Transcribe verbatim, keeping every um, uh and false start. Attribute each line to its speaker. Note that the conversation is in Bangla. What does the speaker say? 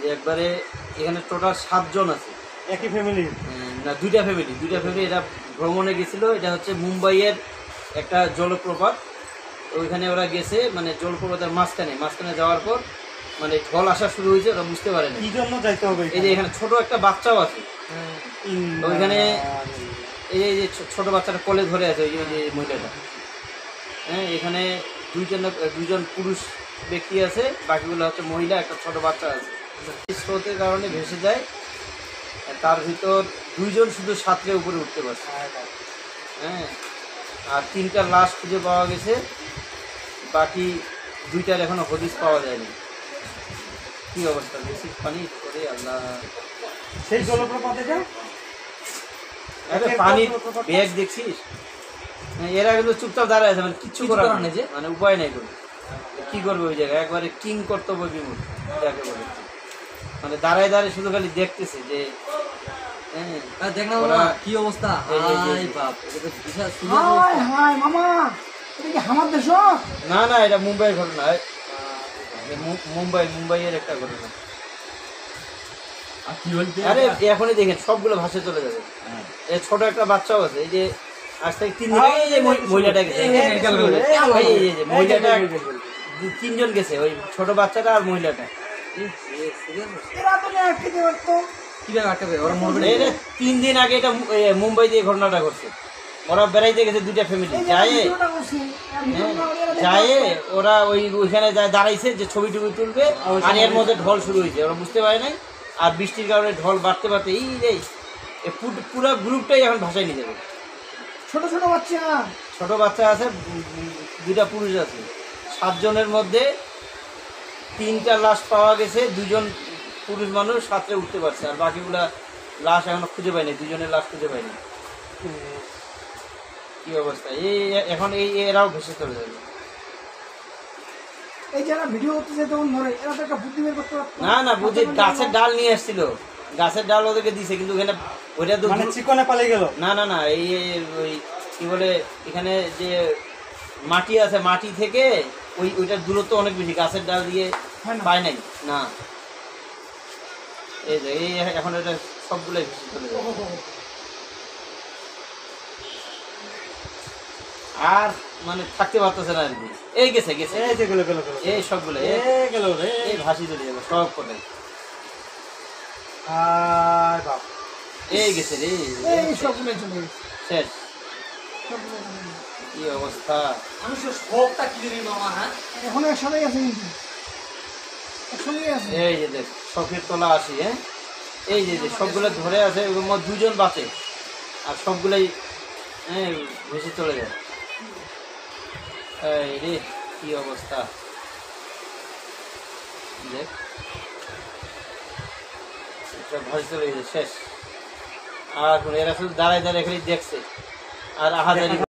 Speaker 1: একবারে এখানে টোটাল সাতজন আছে
Speaker 2: একই ফ্যামিলি
Speaker 1: না দুইটা ফ্যামিলি দুইটা ফ্যামিলি এটা ভ্রমণে গেছিল। এটা হচ্ছে মুম্বাইয়ের একটা জলপ্রপাত। ওইখানে ওরা গেছে মানে জলপ্রপাতের মাঝখানে মাঝখানে যাওয়ার পর মানে ঢল আসা শুরু হয়েছে, ওরা বুঝতে পারে না
Speaker 2: কি জন্য যাইতে হবে।
Speaker 1: এই যে এখানে ছোট একটা বাচ্চাও আছে ওইখানে, এই যে এই যে ছোট বাচ্চাটা কোলে ধরে আছে ওই যে যে মহিলাটা। হ্যাঁ এখানে দুইজন দুইজন পুরুষ ব্যক্তি আছে, বাকিগুলো হচ্ছে মহিলা, একটা ছোট বাচ্চা আছে। স্রোতের কারণে ভেসে যায়, তার ভিতর দুইজন শুধু সাঁতরে উপরে উঠতে পারছে। হ্যাঁ আর তিনটা লাশ খুঁজে পাওয়া গেছে, বাকি দুইটার এখনো হদিস পাওয়া যায়নি। কি অবস্থা, বেশি পানি করে আল্লাহ।
Speaker 2: সেই জলপ্রপাতে যা
Speaker 1: পানি ব্যাগ দেখছিস, এরা কিন্তু চুপচাপ দাঁড়ায় আছে, মানে কিচ্ছু করার নেই, যে মানে উপায় নেই কোনো। কি করবে ওই জায়গায়, একবারে কিং কর্তব্য বিমূল যাকে বলে, মানে দাঁড়ায় দাঁড়ায় শুধু খালি দেখতেছে যে
Speaker 3: হ্যাঁ দেখ না ওরা কি অবস্থা। হাই বাপ, এটা তো বিশাল সুন্দর
Speaker 4: হাই
Speaker 3: অবস্থা।
Speaker 4: হাই মামা, এটা কি আমার দেশ?
Speaker 1: না না এটা মুম্বাইয়ের ঘটনা, মুম্বাই মুম্বাইয়ের একটা ঘটনা।
Speaker 3: আর কি বলতে
Speaker 1: আরে এখনই দেখেন সবগুলো ভাসে চলে যাবে। এই ছোট একটা বাচ্চাও আছে, এই যে আজ থেকে তিন দিন আগে এই যে মহিলাটা গেছে, এই যে মহিলাটা তিনজন গেছে, ওই ছোট বাচ্চাটা আর মহিলাটা।
Speaker 4: এরা তো না খেতে পারতো।
Speaker 3: কিভাবে আটকাবে ওরা মরবে না?
Speaker 1: এই যে তিন দিন আগে এটা মু- এ, মুম্বাই দিয়ে ঘটনাটা ঘটছে। ওরা বেড়াইতে গেছে দুইটা ফ্যামিলি, যায় যায় ওরা ওই ওইখানে যায় দাঁড়াইছে যে ছবি টবি তুলবে, আর এর মধ্যে ঢল শুরু হয়েছে, ওরা বুঝতে পারে নাই। আর বৃষ্টির কারণে ঢল বাড়তে বাড়তে এই রে পুরো গ্রুপটাই এখন ভাসায় নিয়ে যাবে।
Speaker 4: ছোট ছোট বাচ্চা,
Speaker 1: ছোট বাচ্চা আছে, উম, উম, দুইটা পুরুষ আছে, সাতজনের মধ্যে তিনটা লাশ পাওয়া গেছে, দুজন পুরুষ মানুষ সাঁতরে উঠতে পারছে, আর বাকিগুলা লাশ এখনো খুঁজে পায়নি, দুজনের লাশ খুঁজে পায়নি। কি অবস্থা, এই এখন এই এরাও ভেসে চলে যাবে।
Speaker 4: এই যারা ভিডিও করতেছে তখন ধরে এরা তো একটা বুদ্ধি বের করতে পারতো।
Speaker 1: না না বুঝি গাছের ডাল নিয়ে আসছিল, গাছের ডাল ওদেরকে দিছে, কিন্তু ওখানে ওইটা তো
Speaker 2: মানে চিকনে পালিয়ে গেল।
Speaker 1: না না না এই এই- ওই কি বলে এখানে যে মাটি আছে, মাটি থেকে ওই ওইটার দূরত্ব অনেক বেশি, গাছের ডাল দিয়ে পায় নাই না। এই যে এই এখন এটা সবগুলোই ভেসে চলে যাবে। আর মানে থাকতে পারতেছে না আর কি। এই গেছে গেছে
Speaker 2: এই যে গেল গেল গেল
Speaker 1: এই সবগুলো
Speaker 2: এই গেল রে।
Speaker 1: এই ভাসি চলে যাবে সব কটাই।
Speaker 2: হাই বাপ,
Speaker 1: এই গেছে রে,
Speaker 4: এই সবগুলো চলে গেছে,
Speaker 1: শেষ।
Speaker 4: সবগুলো চলে গেছে।
Speaker 1: কি অবস্থা,
Speaker 3: মানুষের শখটা কি জানি মামা। হ্যাঁ
Speaker 4: এখন একসাথেই আছে, কিন্তু একসঙ্গেই আছে।
Speaker 1: এই যে দেখ শখের তলা আসি। হ্যাঁ এই যে যে সবগুলো ধরে আছে, ওর মধ্যে দুজন বাঁচে, আর সবগুলোই হ্যাঁ ভেসে চলে যায়। এই রে কি অবস্থা, দেখ সব ভাসে চলে গেছে, শেষ। আর কোনো এরা শুধু দাঁড়ায় দাঁড়ায় খালি দেখছে আর আহাজারি